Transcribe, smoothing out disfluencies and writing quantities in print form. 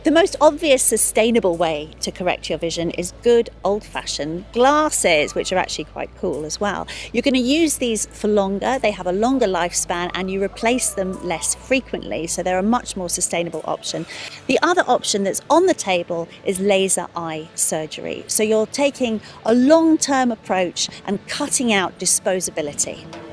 The most obvious sustainable way to correct your vision is good old-fashioned glasses, which are actually quite cool as well. You're going to use these for longer, they have a longer lifespan, and you replace them less frequently, so they're a much more sustainable option. The other option that's on the table is laser eye surgery. So you're taking a long-term approach and cutting out disposability.